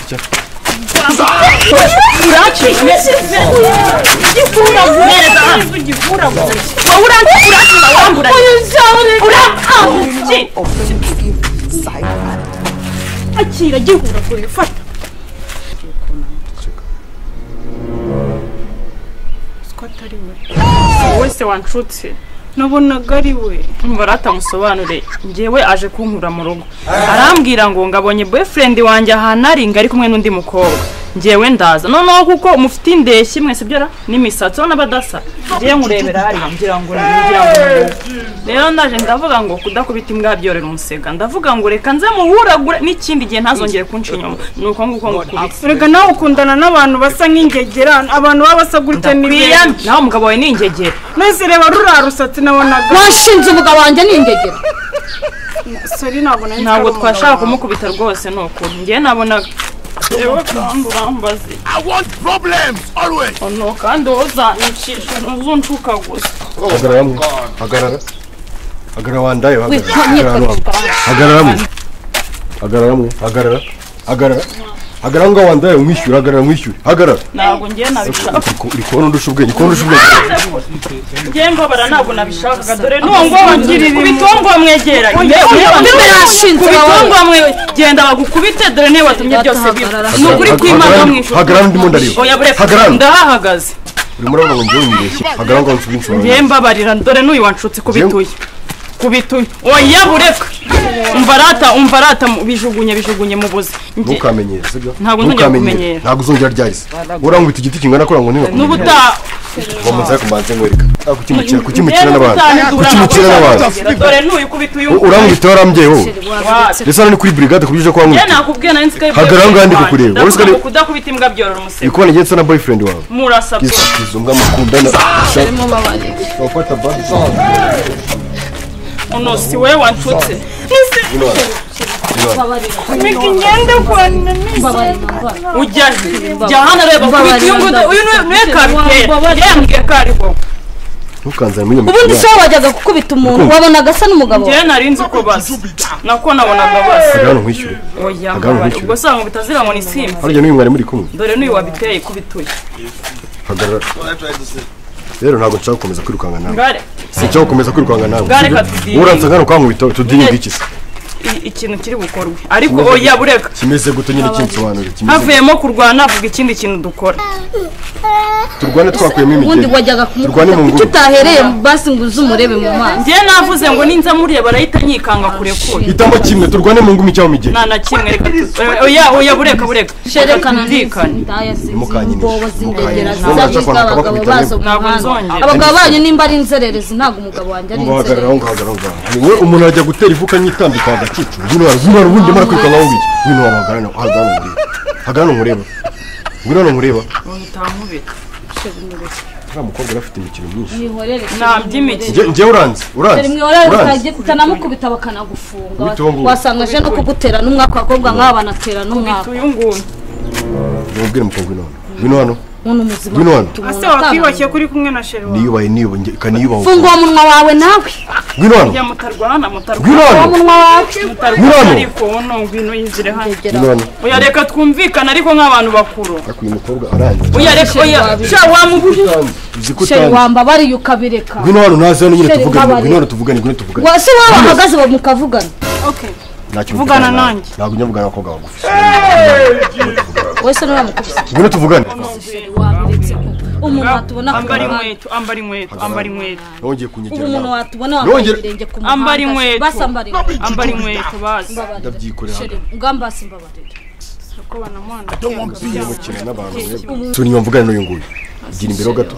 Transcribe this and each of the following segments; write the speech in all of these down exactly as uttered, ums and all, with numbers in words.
gutya uraci gikura bureza gikura bureza uraci uraci wambura uraci akira gihura kure fata skotari we wese wanshutse nabonaga ari we mbarata musobanure ngewe aje kunkura mu rugo arambwira ngo ngabonye boyfriend wanjye ahanari ngari kumwe n'undi mukobwa ngewe ndaza noneho kuko umufite indeshyi mwese byora n'imisatsi n'abadasa ngiye nkurebera hari ngira ngo ngira ngo rero ndaje ndavuga ngo kudakubita imbwa byorera umusega ndavuga ngo reka nze muhuragure n'ikindi gihe ntazongere kunca inyuma nuko nguko ngukubita rega nawe ukundana n'abantu basa nk'ingegera abantu baba basagurike n'ibiriya naho umugabo wawe ni ingegera nese reba rurarusatsi nabonaga washinze umugabo wanjye ni ingegera sorry nabona ntabwo twashaka kumukubita rwose nuko ngiye nabonaga ewe kandi urambaze I want problems always. Oh no, kandi uzanyicisha uzuncuka gusa. Hagarara mwe. Hagarara. Hagarara wandaye hagarara. Hagarara mwe. Hagarara mwe. Hagarara. Hagarara. Hagarara ngo wandaye umwishyura hagarara umwishyura. Hagarara. Ntabwo ngiye nabishaka. Uri kubona ndusha ubwenge, kubona ndusha ubwenge. Ngiye mbabara ntabwo nabishaka dore nongo wangirira ibitongo mwegera. Ibitongo mwe genda bagukubite dore ne watumye byose biba. Nukuri kwimana mwishyura. Hagarara ndimo ndariyo. Hagarara. Ndahagaze. Uri murabona ngo ngiye ngireshye. Hagarara ngo nsubinshura. Ngiye mbabarira dore n'uyu wanshutse kubituye. Kubituye. Oya bureka. Umbarata umbarata bijugunye bijugunye mu buzi. Ntukamenyere sibyo? Ntabwo nzongera kumenyera. Ntabwo uzongera ryahise. Urangwita igiti kingana kora ngo ninga. Nubuta bamuza kumanze ngwereka. Kukimukira kukimukira n'abantu. Kukimukira n'abantu. Dore n'uyu kubituye. Urangwita warambye ho. Ndetse ni kuri brigade kubije kwa ngwita. Yana nakubwiye na insika. Hagarara ngandi kukureba. Urusika kudakubita imbwa byorora umusego. Ikone ngenza na boyfriend wawe. Murasapa. Kizunga mukundana. Sharimo babanye. Wafata basi. Ono si wewe wanshutse. Miki ngende kwa nini? Ujya jahana reba kubitiye ngo uyu niwe kabitera. Yambwiye kari ko. Ntukanzane muri nyuma. Ubundi se wajyaga gukubita umuntu wabonaga asa n'umugabo. Ngiye narinzi ko basi. Nako nabonaga basi. Hagano nkwishyure. Oya mbabari. Ubwo sanga bitazira ngo ni simba. Harya n'uyu mwari muri kumwe. Dore n'uyu wabiteye kubituye. Hagarara. Rero ntabwo nshaka gukomeza kwirukanga nawe. Ngare. Sinshaka gukomeza kwirukanga nawe. Ngare katudini. Uransa ngano kwa nkubito tudini gikise. Ikintu kiri bukorwe. Ariko oya bureka. Kimeze gute nyine kinsobanurira kimeze. Havuyemo kurwana avuga ikindi kintu dukora. Turwane twakuyemo imigeri. Ubundi wajyaga kumukubita kuki utahereye basi ngo uzumurebe mu maso. Ngiye navuze ngo ninza muriye barahita nyikanga kure kure. Hitamo kimwe turwane mu ngumi cyaho migeri. Nana kimwe reka. Oya oya bureka bureka. Sherekana ndikana. Mukanyine. Zindegera zavuga abagabo bazo. Abagabo banyu nimba ari inzererezi ntago umugabo wanjye ari inzererezi. Hagarara ngo hagarara. Ni we umuntu ajya gutera ivuka nyitambika agacicu. Ngino waruzuba ubundi mara kwikanga ngo iki. Ngino wahagarara hagarara ngureba. Hagarara ngureba. Ngino ngureba. Utankubita. Nta mukobwa afite imikino myinshi. Nihorere. Nta by'imikino. Nge uranze, uranze. Nihorere utanamukubita bakanagufunga. Wasanga je no kugutera n'umwaka wakobwa nk'aba natera n'umwaka. Uyu nguni. Ndubwire mukobwa none. Ngino hano. Umuntu muzima. Ngino hano. Ase wakwibakiye kuri kumwe na Sheri wawe. Niyubaye niyo kaniyubaho. Funga umunwa wawe nawe. Ngino hano. Ya mutarwana mutarwana. Ngino hano. Umunwa wawe. Mutarwana ariko wono ngwino yizire hano. Ngino hano. Oya reka twumvikana ariko nk'abantu bakuru. Ariko uyu mukobwa aranze. Oya reka oya sha wamubuye. Sheri wamba bari yukabireka. Ngino hano naze hano nyine tuvugane. Ngino hano tuvugane, ngino tuvugane. Wase waba bahagaze mukavugana. Okay. Vugana nanjye. Ntabwo nyavugana n'abakobwa bagufi. Wese no bamukubise. Ngino tuvugane. Umuntu watubona ambari inkweto ambari inkweto ambari inkweto nongeye kunyegera umuntu watubona wambaye ibirenge ku muhanda ambari inkweto basambari ambari inkweto basi ndabyikorera ngamba simbabarira ko banamwana cyane n'abantu tuni mvugana n'uyu nguyu gira imbere gato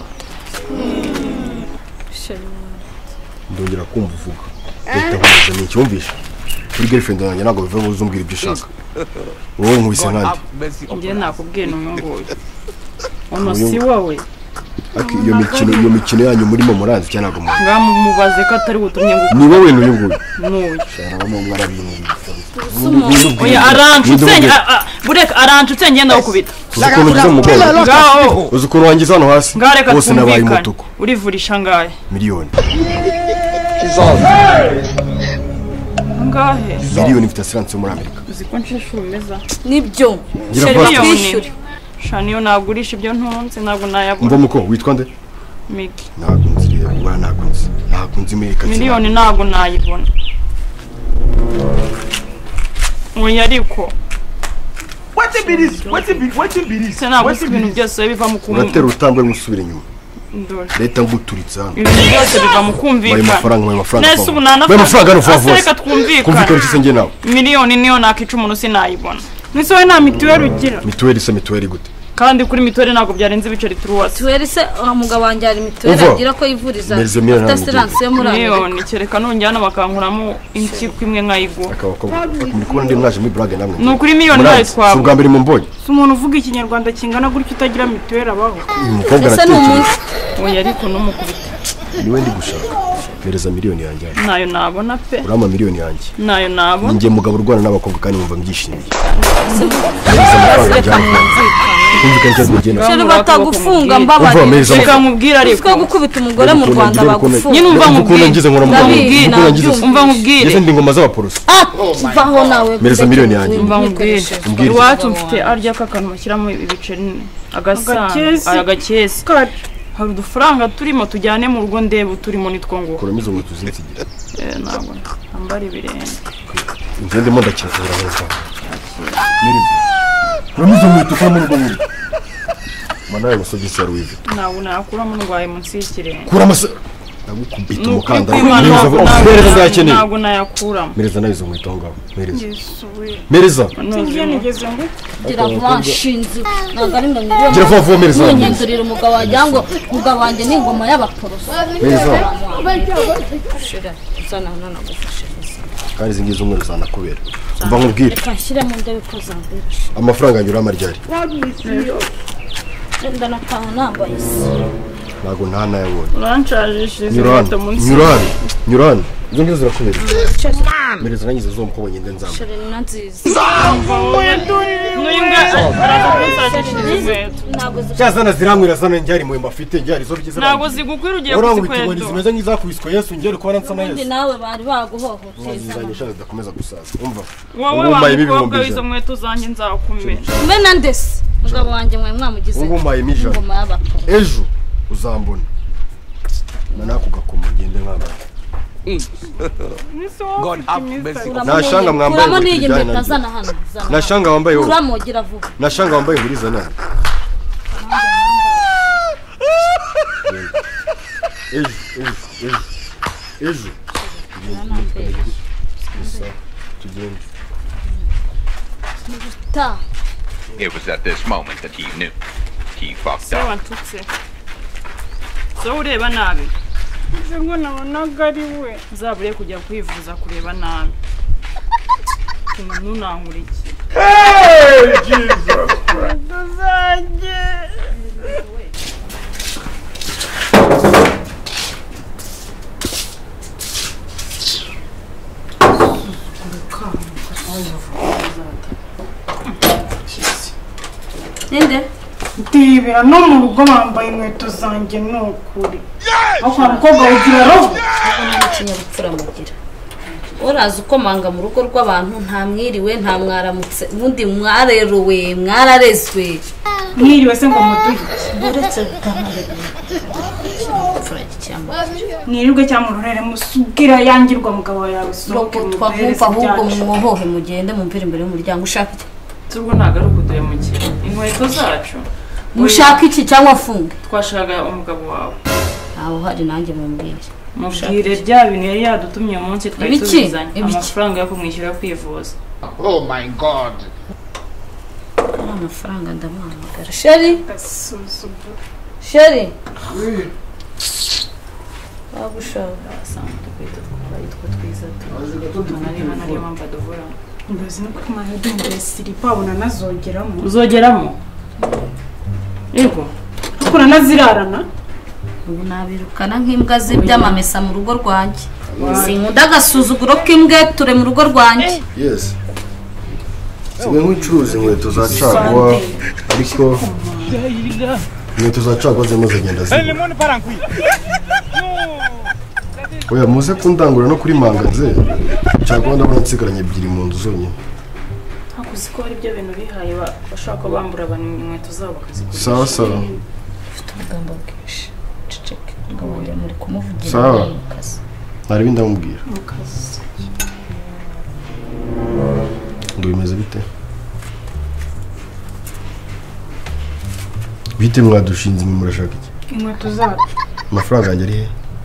ndongera kumva uvuga leta huza ni cyumvisha kuri girlfriend yanjye nago bivuye mu zumbwira ibyo ushaka wowe nkubise nkandi ngiye nakubwiye n'umwe ono si wowe aki iyo mikino iyo mikino yanyu murimo muranzi cyane nago ngamu mubaze ko atari gutumye ngo ni wowe n'uyu nguyu n'uyu cyane mu mwarabintu oya aranshutse bureka aranshutse ngenda gukubita ukuntu ugize umugongo ngaho uzi ukuntu wangiza hano hasi bose nabaye umutuku urivurisha ngahe miliyoni Ingahe? Miliyoni mfite assurance muri Amerika. Uziko nshishumeza. Nibyo. Miliyoni. Shaniyo nagurisha ibyo ntunze ntabwo nayabona. Mva muko witwa nde? Miki. Ntabwo nzi rero, ntabwo nzi. Ntabwo nzi Amerika. Miliyoni ntabwo nayibona. Oya ariko. What it be this? What it be? What it be this? Ntabwo ibintu byose biva mu kumva. Uratera utambwe musubira inyuma. Ndore. Leta nguturitsa hano. Ibintu byose biva mu kumvikana. Baye mafaranga, baye mafaranga. Nese ubu nana. Baye mafaranga no favuze. Reka twumvikana. Kumvikana kise nge nawe. Miliyoni niyo nakica umuntu sinayibona. Nise we nta mituweli ugira. Mituweli se mituweli gute? Kandi kuri mituweli ntabwo byarenze ibiceri turuwase. Mituweli se umugabo wanjye ari mituweli agira ko yivuriza. Assurance yo muri Amerika. Miliyoni kereka nonjyana bakankuramo impyiko imwe nkayigura. Akabakobwa muri kubona ndi mwaje muri brag namwe. Ni ukuri miliyoni nayo twaba. Ubwa mbere mu mbonye. Si umuntu uvuga ikinyarwanda kingana gutyo utagira mituweli abaho. Umukobwa aratekereza. Oya ariko numukubita. Niwe ndi gushaka. Pereza miliyoni yanjye. Nayo nabona pe. Urama miliyoni yanjye. Nayo nabona. Ngiye mugabo urwana n'abakobwa kandi numva mbyishimiye. Sheri batagufunga mbabari. Ukamubwira ariko. Uko gukubita umugore mu Rwanda bagufunga. Nyine umva nkubwira. Umva nkubwira. Ngeze ndi ngoma z'abaporoso. Vaho nawe. Pereza miliyoni yanjye. Umva nkubwira. Iwacu mfite arya kakantu mashyiramo ibiceri agasanga agakesi. Hari udufaranga turimo tujyane mu rugo ndebe turimo nitwo ngo. Kuramizo ngo tuzinsigira. Eh ntabwo ambara ibirenge. Ngende mo ndakizera neza. Miri. Kuramizo ngo tukora mu rugo muri. Manaye musogisi yari wivi. Ntabwo nakura mu ndwaye munsi y'ikirenge. Kura masa. Ndagukubita umukanda. Mereza ndakeneye. Ntabwo nayakura. Mereza nayizo mwito ngaho. Mereza. Yesuwe. Mereza. Ngiye nigeze ngo gira vashinze. Ntabwo ari ngo ngire. Gira vuba mereza. Nyindurira umugabo wajya ngo umugabo wanjye ni ingoma y'abaporoso. Mereza. Shira sana nana gufasha. Kandi zingize umwe zanakubera. Umva nkubwire. Kashyira mu ndebe ko zambere. Amafaranga anyura amaryari. Ndenda nataha nambaye isi. Nago nta nayabonye. Urancajishije Nyurana. Nyurana. Nyurana. Izo ngizo zirakubera. Mereza nanyize zo mukobwa ngende nzamba. Shira ni nziza. Cyazana ziramwira zana njyari mu mafite njyari zo bigize. Ntago zigukwira ugiye kuzikwedo. Zimeze nk'izakubiswe Yesu ngere ko nsa na Yesu. Ndi nawe bari baguhohoteza. Zizanyisha zidakomeza gusaza. Umva. Wowe wamukobwa wizo mweto zanjye nzakumena. Mena ndese. Mugabo wanjye mwe mwamugize. Ngumbaye mija. Ngoma y'abaporo. Ejo uzambona. Mana kugakoma ngende nk'abana. God have mercy. Nashanga mwambaye. Uramo niyi mpeta zana hano. Nashanga wambaye ho. Uramo gira vuba. Nashanga wambaye huriza nani. Ejo, ejo, ejo. Ejo. Tugende. Ta. It was at this moment that he knew. He fucked So up. wantutse. So ureba nabi. ngo nabonaga ari we. Zabure kujya kwivuza kureba nabi. Tuma nunankuriki. Hey, Jesus Christ. Tuzajye. Nende? Ndibira no mu rugo bambaye inkweto zanjye nukuri. Ako mukobwa ugira roho. Ikinyabupfura mugira. Uraza ukomanga mu rugo rw'abantu nta mwiriwe nta mwaramutse ubundi mwareruwe mwararezwe. Mwiriwe se ngo muduhe. Uretse gutamara. Mwirirwe cyangwa murorere musubwira yangirwa mugabo yawe soke mu twavumva ahubwo mwohohe mugende mumpira imbere y'umuryango ushaka iki? Turwo nagaruka duye mu kire. Inkweto zacu. Mushaka iki cyangwa funga? Twashaka umugabo wawe. Aho hari nanjye mumbwire. Mubwire bya bintu yari yadutumye umunsi twari tuzizanye amafaranga yo kumwishyura kwivuza. Oh my God. Amafaranga ndamuhamagara. Sheri? Gasuzuguro. Sheri? Babushaka Asante kwita twitwa twiza tu. Tunarima nari mpamvu duvura. Ndazi no kumara dumbe silipa abona nazogeramo. Uzogeramo? Yego. Ukora nazirarana? ubu nabirukana nk'imbwa z'ibyamamesa mu rugo rwanjye. Sinkunda agasuzuguro k'imbwa ture mu rugo rwanjye. Yes. Sibe nk'ucuruza inkweto za caguwa ariko inkweto za caguwa zirimo zigenda ziba. oya muze kundangura no kuri mangaze cyangwa ndabona nsigaranye ebyiri mu nzu zonyine hakuzi ko hari ibyo bintu bihaye bashaka bambura abantu inkweto zabo bakazigurisha sawa sawa ufite umugambo bwinshi ceceke ngo wari muri kumuvugira sawa mu kazi nari bindamubwira mu kazi ngo bimeze bite bite mwadushinze mu murashaka iki inkweto zacu amafaranga yanjye ari he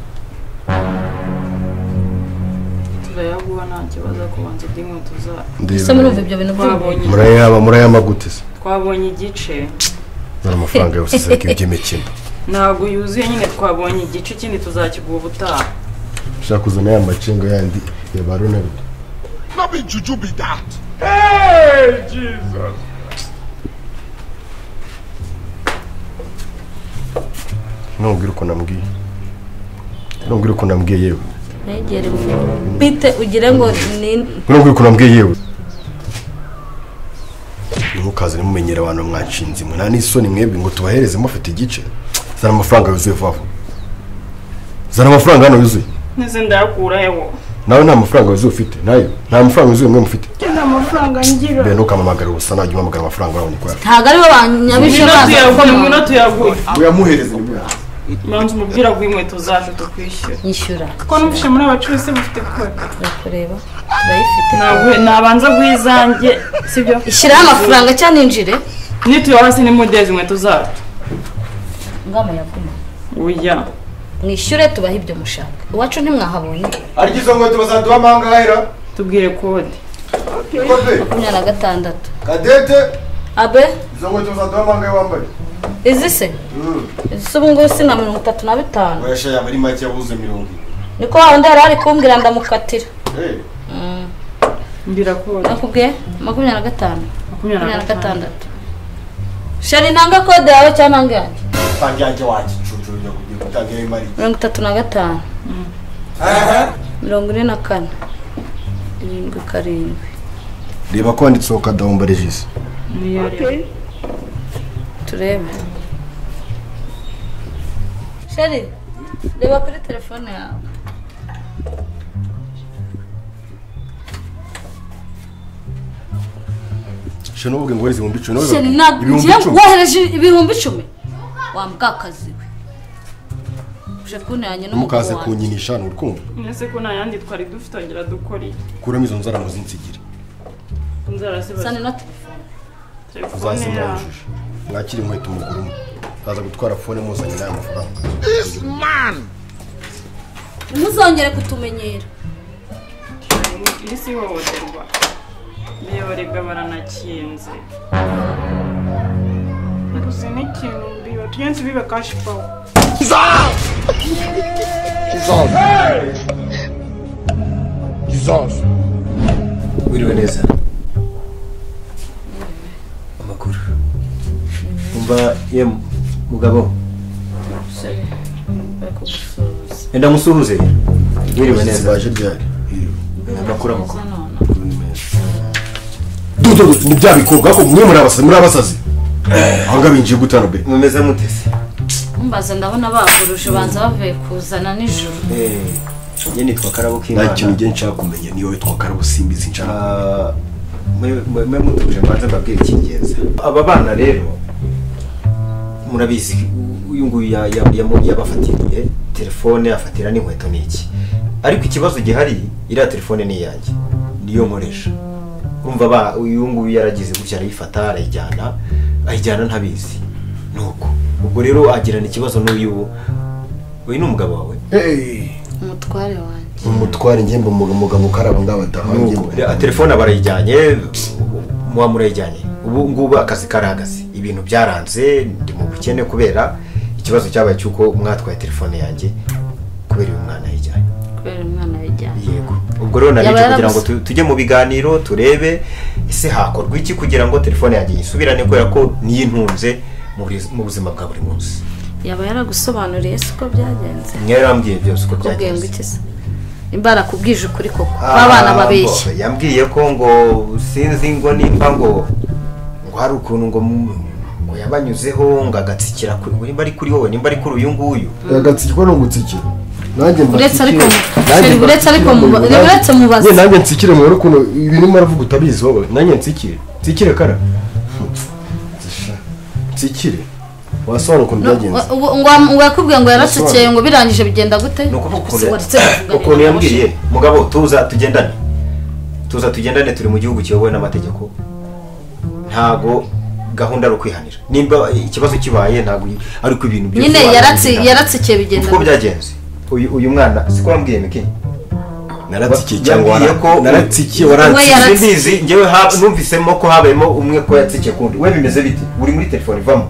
turayaguha nta kibazo kubanza by'inkweto zacu ese murumva ibyo bintu twabonye murayama murayama gute se twabonye igice nari amafaranga yose se iby'imikino ntabwo yuzuye nyine twabonye igice ikindi tuzakiguha ubutaha ushaka kuzana ya macenga yandi ya ba Ronaldo Not be juju be that. Hey, Jesus. nubwira uko nambwiye nubwira uko nambwiye yewe negere bite ugire ngo ni nubwira uko nambwiye yewe ntukaze nimumenyera abantu mwanshinze imwe nta n'isoni mwebwe ngo tubahereze mufite igice zana amafaranga yuzuye vuba vuba zana amafaranga hano yuzuye neze ndayakura yewo nawe nta mafaranga yuzuye ufite nayo nta mafaranga yuzuye mwe mufite nta mafaranga ngira be ntukamamagara ubusa najya umamagara amafaranga urabona ko ntago ari bo banyabije tuyaguha mu minota uyaguha uyamuhereze nimwe manzi umubwira guha inkweto zacu tukwishyura nyishyura ko numvise muri abacuruzi bafite kode kureba urayifite ntabwo nabanza guha izanjye sibyo ishyiraho amafaranga cyangwa ninjire nituye hasi nimudeze inkweto zacu ngama yaguma oya mwishyure tubahe ibyo mushaka iwacu ntimwahabonye ariko izo nkweto bazaduha amangahera tubwire kode makumyabiri na gatandatu kadete abe izo nkweto bazaduha amangahe wambaye izi se izi se ubu ngubu si na mirongo itatu na bitanu urashya yaba ari make yabuze mirongo niko wa wundi yari ari kumbwira ndamukatira ine mbira kode nakubwiye makumyabiri na gatanu makumyabiri makumyabiri na gatandatu shari nanga kode yawe cyangwa nanga yanjye tangiyanjye wagicucu ujya kugiye gutangira imari mirongo itatu na gatanu mirongo ine na kane irindwi karindwi reba ko wanditseho kadahomba regisi turebe shari reba kuri telefone yawe she n'ubwe ngo wese ibihumbi icumi shari ntabwo wohereje ibihumbi icumi wambwakazi we uje kunteranya numukaze kunyinisha n'urukumva nese ko nta yandi twari dufite ongera dukora iki kuramo izo nzara muzinsigire inzara sane zibaza na telefone telefone uzazimya yawe ijisho mwakira inkweto umuguru umwe kaza gutwara fone muzanye n'aya mafaranga This man. ntuzongere kutumenyera iri si ihohoterwa niyorebwa baranakinze gusa n'ikintu mbiba tugenzi bibe kashi pawa Jesus. wiriwe neza amakuru umva ye mugabo enda musuhuze wiriwe neza baje ryari amakuru amakuru dudu ni bya bikorwa ko mwe muri abasazi muri abasazi ahanga binjiye gutano be mumeze mutese mbaza ndabona baguruje banza bavuye kuzana nijoro eh ye nitwa Karabo nta k'Imana kintu ngiye nshaka kumenya niyo witwa Karabo simbizi nshaka Ah, mwe mwe mutuje mbanze mbabwire ikingenza aba bana rero murabizi uyu nguyu ya- ya- yamu- yabafatiriye telefone afatira n'inkweto n'iki ariko ikibazo gihari iriya telefone ni iyanjye niyo nkoresha urumva ba uyu nguyu yaragize gutya arayifata arayijyana ayijyana ntabizi nuko ubwo rero agirana ikibazo n'uyu uyu ni umugabo wawe eh umutware wanjye umutware ngemba umugabo Karabo ndabadahange nuko re- telefone barayijyanye muba murayijyanye ubu ngubu akazi karahagaze ibintu byaranze ndi mu bukene kubera ikibazo cyabaye cyuko mwatwaye telefone yanjye kubera uyu mwana yijyanye kubera umwana yajyanye yego ubwo rero nari Yaba kugira ngo yarabuze. tu- tujye mu biganiro turebe ese hakorwa iki kugira ngo telefone yanjye yisubirane kubera ko niyintunze mu buri- mu buzima bwa buri munsi yaba yaragusobanuriye se uko byagenze mwari yarambwiye byose uko kubwiye ngo byagenze iki se nimba arakubwije ukuri koko Ah, babana babeshya ngo- yambwiye ko ngo sinzi ngo nimba ngo ngo hari ukuntu ngo mu- ngo yabanyuzeho ngo agatsikira kuri nimba ari kuri wowe nimba ari kuri uyu nguyu agatsikwa no gutsikira nanjye uretse ariko sheri uretse ariko uretse mubaza ye nanjye nsikire mu rukundo ibintu maravuga utabizi wowe nanjye nsikire nsikire kara nsikire wasona ukuntu byagenze ngo yakubwiye ngo yaratsikeye ngo birangije bigenda gute ukuntu yambwiye mugabo tuza tugendane tuza tugendane turi mu gihugu kiyobowe n'amategeko ntago gahunda ro kwihanira nimba ikibazo kibaye ntago ariko ibintu byo nyine yaratsi yaratsikiye bigenda uko byagenze uyu uyu mwana siko yambwiye miki naratsikiye cyangwa naratsikiye warantsikiye ndizi ngewe numvisemo ko habayemo umwe ko yatsikiye kundi we bimeze bite uri muri telefone vamo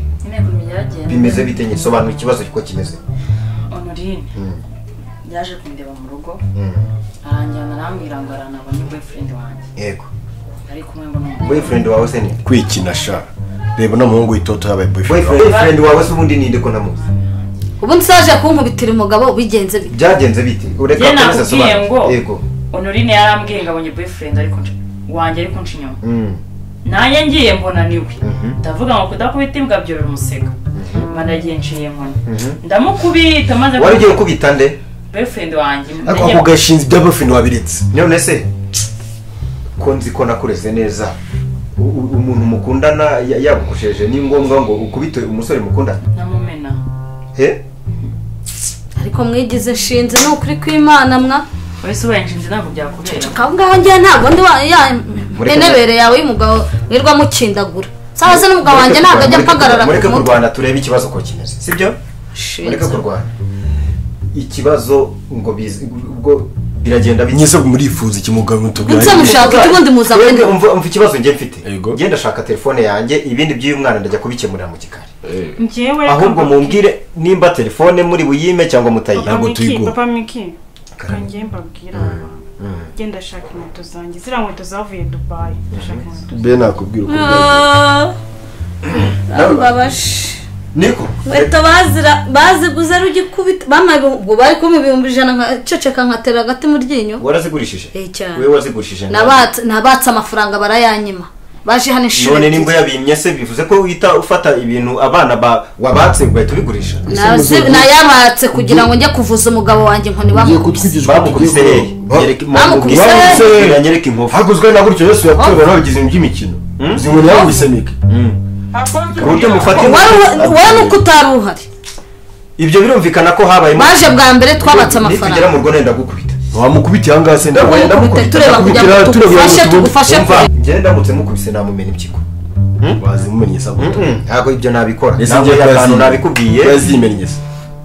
bimeze bite nye sobanura ikibazo kiko kimeze Honorine yaje kundeba mu rugo aranjyana arambwira ngo aranabonye boyfriend wanjye yego ari kumwe ngo no boyfriend wawe se ni kwikina sha reba no muhungu itoto yabaye boyfriend boyfriend wawe se ubundi ninde ko namuzi ubu nsaje kunkubitira umugabo bigenze bite byagenze bite ureka komeza sobanura yego Honorine yarambwiye ngo abonye boyfriend ariko wanjye ariko nshinyoma nanjye ngiye mbona niwe ndavuga ngo kudakubita imbwa byorora umusega managiye nciye nkoni ndamukubita maze wari ugiye kubita nde boyfriend wanjye ako gashinze bya boyfriend wabiritse none se ko nzi ko nakureze neza umuntu mukundana yagukosheje ni ngombwa ngo ukubite umusore mukundana namumena he ariko mwigize shinze no kuri kwimana mwa wese wenjinze ntabwo byakubera kanga ngiye ntabwo ndi ya enebere yawe y'umugabo wirwa mukindagura sabaze n'umugabo wanjye ntabwo ajya pagarara mureke kurwana turebe ikibazo ko kimeze sibyo mureke kurwana ikibazo ngo ubwo biragenda binyese murifuza ikimugabo mutubwira nse mushaka ubundi muza kwende umva umva ikibazo ngiye mfite ngenda shaka telefone yanjye ibindi by'uyu mwana ndajya kubikemurira mu gikari ngewe ahubwo mumbwire nimba telefone muri buyime cyangwa mutayi ntabwo tuyigura papa miki kanjye mbabwira genda shaka inkweto zanjye zira nkweto zavuye Dubai ndashaka inkweto be nakubwira uko babash niko weto bazira baziguza rugikubita bamaye ubwo bari ko mu bihumbi ijana nka ceceka nkatera gati mu ryinyo warazigurishije eh cyane wewe wazigurishije nabatse nabatse amafaranga barayanyima baje hano ishuri none nimba yabimye se bivuze ko uhita ufata ibintu abana ba wabatse ugahita ubigurisha na yabatse kugira ngo njye kuvuza umugabo wanjye nkoni bamukubise bamukubise nyereka inkovu haguzwe na gutyo Yesu yatorwa n'abagize iby'imikino zinkoni yakubise mike buryo mufata wowe nuko utaruhari ibyo birumvikana ko habaye baje bwa mbere twabatse amafaranga nitugera mu rugo nenda gukubita wamukubita yanga se ndagenda gukubita tureba kugira ngo tugufashe tugufashe ngende ndamutse mukubise namumena impyiko wazimumenye sabo ntago ibyo nabikora ntabwo yakantu nabikubwiye yazimenye se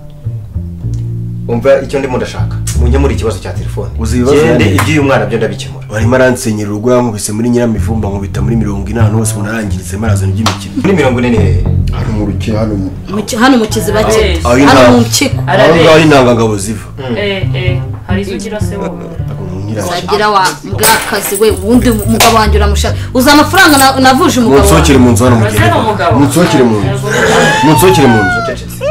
umva icyo ndimo ndashaka munye muri ikibazo cya telefone gende iby'uyu mwana byo ndabikemura barimo aransenyera urugo yamubise muri nyiramivumba ngo bita muri mirongo inani hose umuntu arangiritse marazana iby'imikino muri mirongo ine ni hehe hari mu ruki hano hano mu kiziba cye hano mu mpyiko aho intangangabo ziva eh eh hari izo ugira se wowe zagira wa mbwakazi we ubundi umugabo wanjye uramushaka uza amafaranga navuje umugabo munsokere mu nzu hano mugende munsokere mu nzu munsokere mu nzu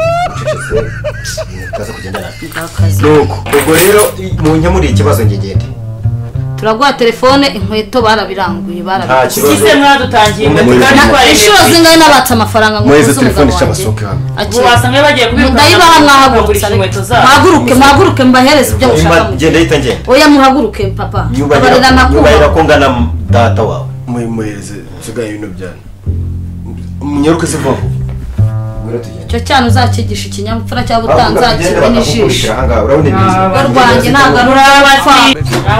kaza kugendana nuko ubwo rero munye muri ikibazo ngegende turaguha telefone inkweto barabiranguye barabiranguye kise mwadutangiye inshuro zingahe nabatse amafaranga ngo muze telefone shabasoke hano ubu wasanga bagiye kubiruka ndayibaha mwahagurutse muhaguruke muhaguruke mbahereze ibyo mushaka ngende hita ngende oya muhaguruke papa abarera nakuba ko ngana data wawe muhereze nsigaye ibintu byane munyaruke se vuba cyo cyane uzakigisha ikinyabupfura cya butanzakira n'ijisho urwanjye ntabwo urabati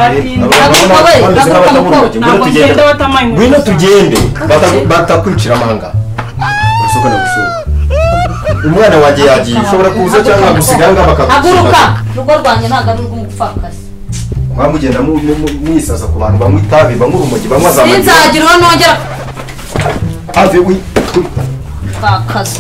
ngwino tugende batakwicira amanga usoka na gusoka umwana wanjye yagiye ushobora kuza cyangwa gusiga ngaha bakaguruka rugo rwanjye ntabwo ari urw'umupfakazi mwamugenda mwisaza ku bantu banywa itabi banywa urumogi banywa za magi sinzagira uwo nongera ave wi pfakazi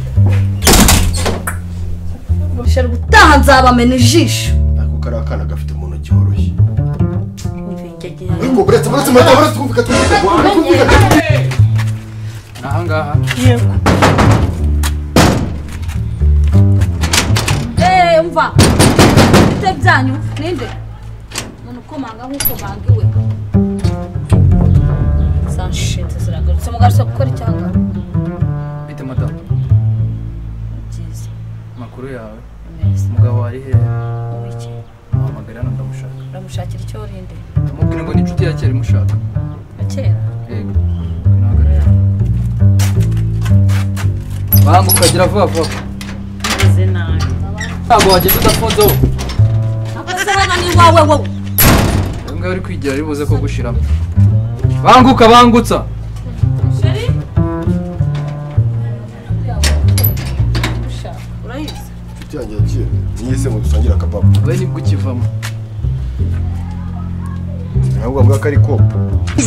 sheri gutaha nzabamena ijisho ako kari akana gafite mu ntoki woroshye ariko buretse buretse mata buretse kumvika twumvika aha ngaha yego eh umva bite byanyu ninde umuntu ukomanga nk'uko bangiwe sanshinze ziragarutse mugarutse gukora icyanga bite madamu makuru yawe umugabo wari hehe mushakira icyo urinde amubwira ngo ni inshuti ya kera imushaka kera yego ntabwo rero bangu ukagira vuba vuba meze nabi ntabwo wagenda udafunzeho akazi hano ni wawe wowe uyu ngaho uri kwigira ari buze ko gushiramo banguka bangutsa sheri urayizi inshuti yanjye yagiye niyise ngo dusangire akababu we nibwo ukivamo ntabwo mbwa ko ari kopo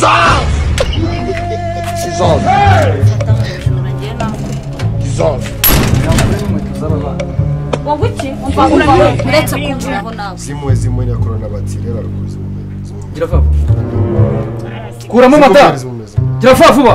wowe iki umva urabona uretse kumviraho nawe zimwe zimwe nyakora n'abatire raruguru zimwe gira vuba kuramo amata gira vuba vuba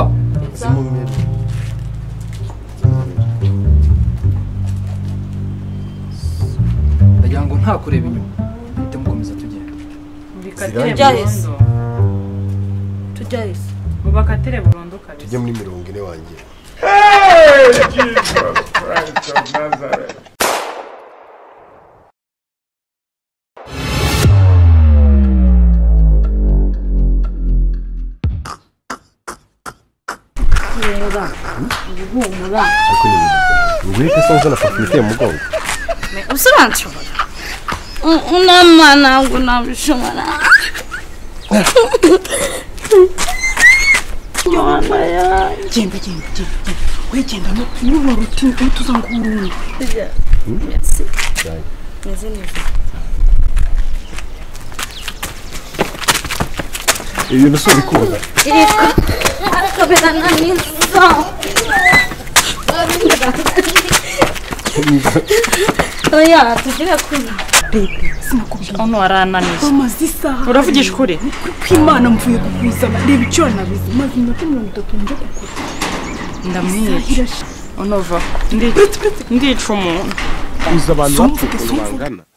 ndagira ngo nta kureba inyuma muhite mukomeza tugenda bikatire Byahise. burundu tujyahise mubakatire burundu kabisa tujye muri mirongo ine wanjye Hey, Jesus Christ of Nazareth. ariko ni ngwire ko sonza na fakulite mu mugongo usobanura unama ntabwo nabishobora Genda genda genda wegenda n'ubu ruti utuzanga urundi merci meze neza iyo nusuri kuza Iko akabera naniza oya tugire kuna bebe sinakubwiye ono arananiye amaze isaha uravugisha ukuri kw'Imana mvuye kukuzana reba icyo nabize maze iminota mirongo itatu nje kukura ndamwica ono va ndica umuntu uza abantu bapfuye bangana